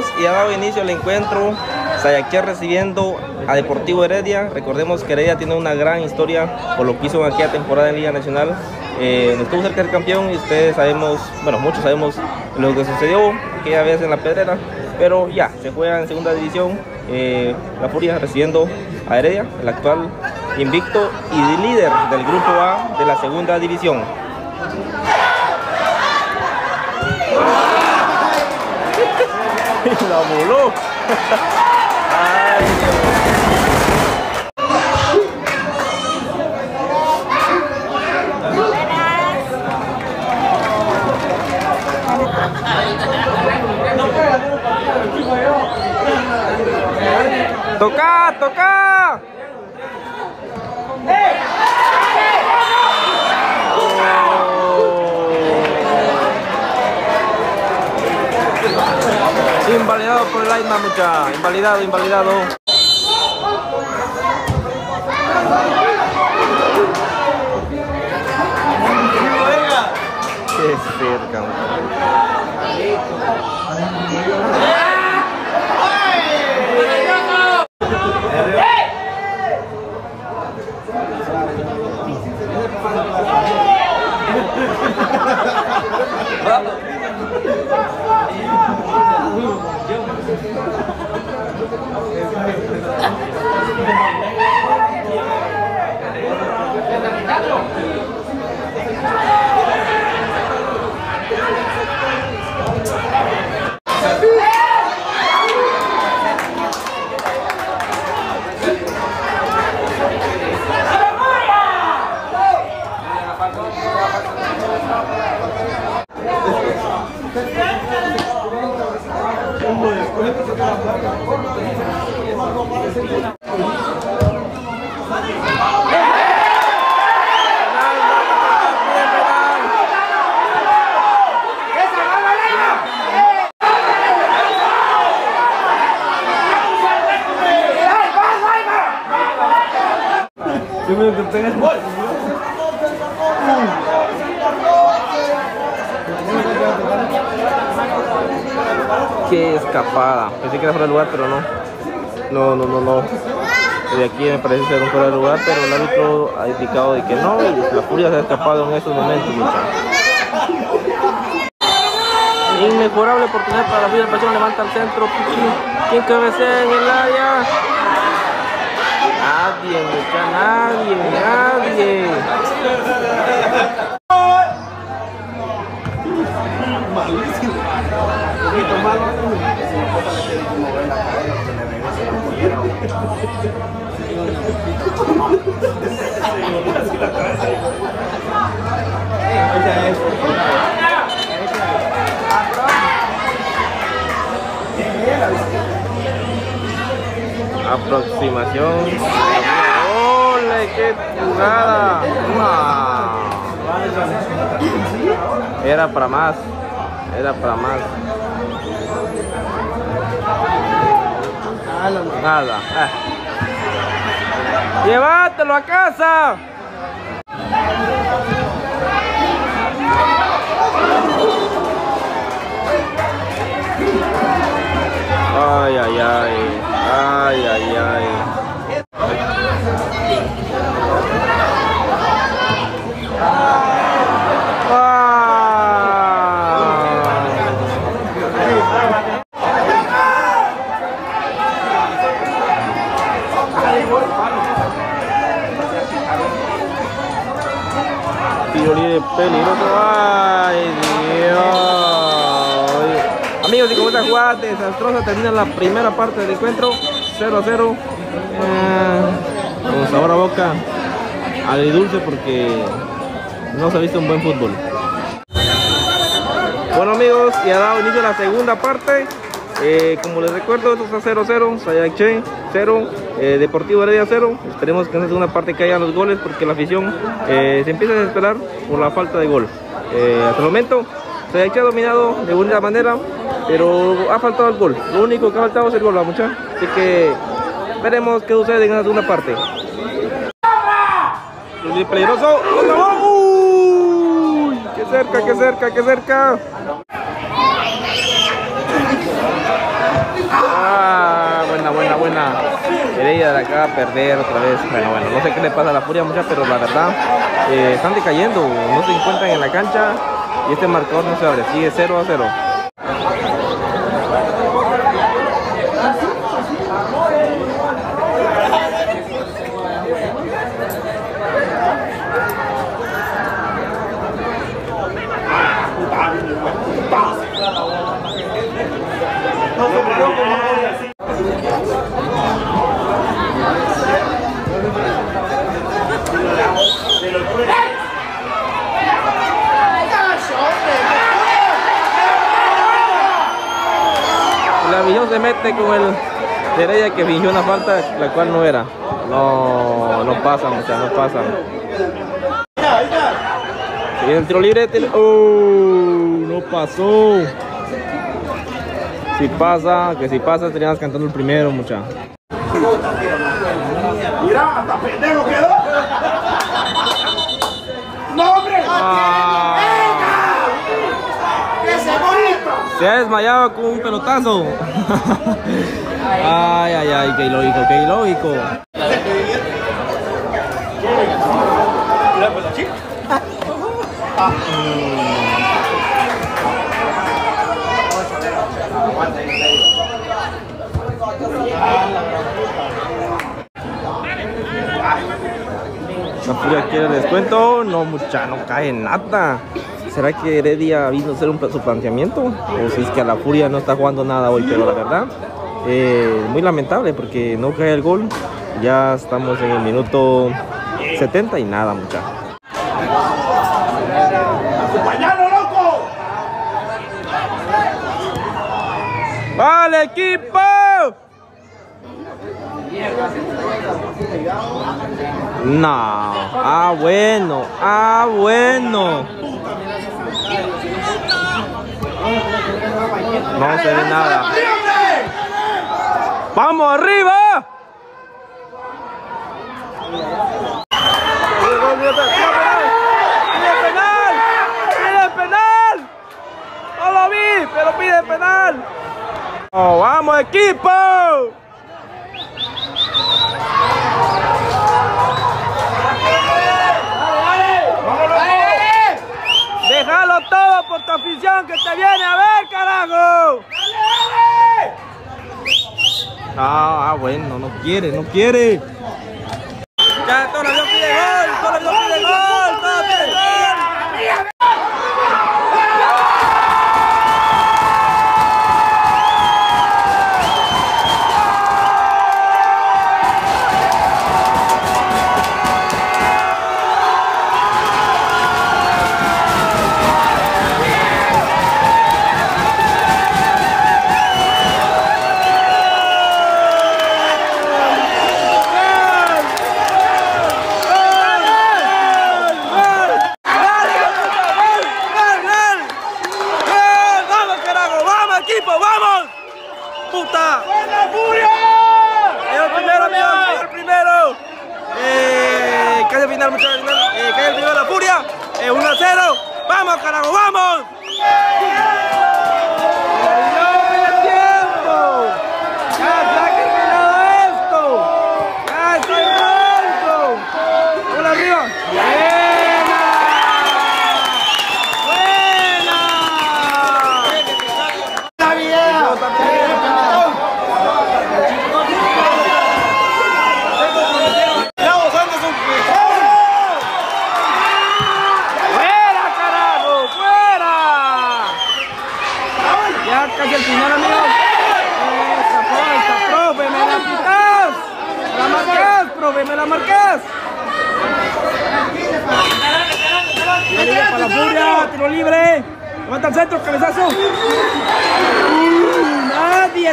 y ha dado inicio al encuentro. Sayaché recibiendo a Deportivo Heredia. Recordemos que Heredia tiene una gran historia por lo que hizo en aquella temporada en Liga Nacional. Estuvo cerca del campeón y ustedes sabemos, bueno, muchos sabemos lo que sucedió aquella vez en La Pedrera, pero ya, se juega en segunda división. La Furia recibiendo a Heredia, el actual invicto y líder del grupo A de la segunda división. La voló. Ay, toca, toca. Invalidado por el lineman, mucha. Invalidado, invalidado. Qué cerca. Qué escapada, pensé que era fuera de lugar, pero no. No. De aquí me parece ser un fuera de lugar, pero el árbitro ha indicado de que no, y la Furia se ha escapado en estos momentos, muchachos. Inmejorable oportunidad para la Furia, el Pachón levanta al centro. ¿Quién cabecea en el área? Nadie, nadie. Malísimo. Un poquito malo. Aproximación. ¡Ole, qué jugada! ¡No! Era para más. Nada. ¡Llévatelo a casa! Ay. Tiro libre peligroso. Ay, Dios. Amigos, y con esta jugada desastrosa termina la primera parte del encuentro. 0-0. Con sabor a boca agridulce porque no se ha visto un buen fútbol. Bueno, amigos, y ha dado inicio a la segunda parte. Como les recuerdo, esto está 0-0, Sayaché 0, Deportivo Heredia 0. Esperemos que en la segunda parte caigan los goles porque la afición se empieza a desesperar por la falta de gol. Hasta el momento Sayaché ha dominado de bonita manera, pero ha faltado el gol. Lo único que ha faltado es el gol, muchachos. Así que veremos qué sucede en la segunda parte. Peligroso. ¡Uy! ¡Qué cerca! Ah, buena. Heredia de acá a perder otra vez. Bueno, no sé qué le pasa a la Furia, muchachos, pero la verdad están decayendo, no se encuentran en la cancha y este marcador no se abre, sigue 0-0. La Visión se mete con el Heredia que fingió una falta, la cual no era. No pasan, o sea, no pasan. Se viene el tiro libre. No pasó. Si pasa, estaríamos cantando el primero, muchachos. Mira, hasta pendejo quedó. ¡No, hombre! Se ha desmayado con un pelotazo. Ay, qué ilógico. La Furia quiere el descuento. No, mucha, no cae nada. ¿Será que Heredia vino a hacer su planteamiento? O si es que a la Furia no está jugando nada hoy, pero la verdad, muy lamentable porque no cae el gol. Ya estamos en el minuto 70 y nada, mucha. ¡Acompañalo, loco! ¡Vale, equipo! No. Bueno. No se ve nada. ¡Vamos arriba! ¡Pide penal! No lo vi, pero pide penal. ¡Oh, vamos, equipo! Déjalo todo por tu afición que te viene a ver, carajo. Bueno, no quiere. Ya, todo el mundo pide gol, todo pide gol. ¡Vamos! ¡Puta! ¡Buena Furia! El primero, amigos, el primero. Cae el final, muchachos. Cae el primero la Furia. 1-0. ¡Vamos, carajo! ¡Vamos! ¡No tiempo! ¡Ya se ha terminado esto! ¡Ya estoy muerto! ¡Hola, arriba! Casi al final, amigos. Esa falta, profe, me la quitas. La marcas, profe, me la marcas. Libre para la Furia, tiro libre. Levanta el centro, cabezazo. Nadie.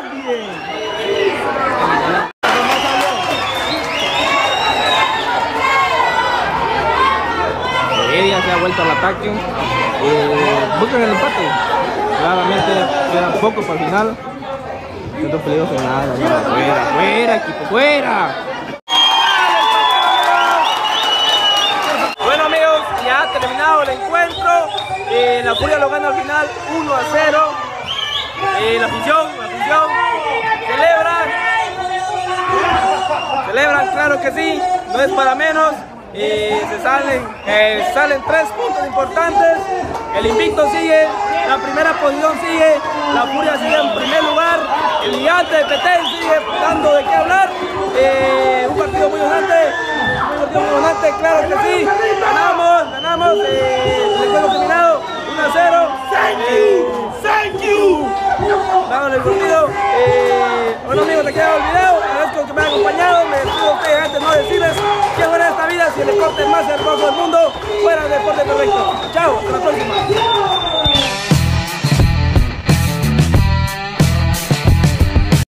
Heredia se ha vuelto al ataque. Buscan el empate. Claramente queda poco para el final. Centro peligroso, nada. Fuera, equipo, fuera. Bueno, amigos, ya ha terminado el encuentro. La Furia lo gana al final 1-0. La afición celebran, claro que sí, no es para menos. Y salen 3 puntos importantes. El invicto sigue, la primera posición sigue, la Furia sigue en primer lugar, el gigante de Petén sigue dando de qué hablar. Un partido muy emocionante, claro que sí. Ganamos, el juego terminado 1-0. Thank you. Vamos el partido. Bueno amigos, te queda el video. Agradezco que me hayan acompañado. Me despido de ustedes antes no decirles que fuera esta vida si el deporte más hermoso del mundo fuera el deporte perfecto. Chao, hasta la próxima.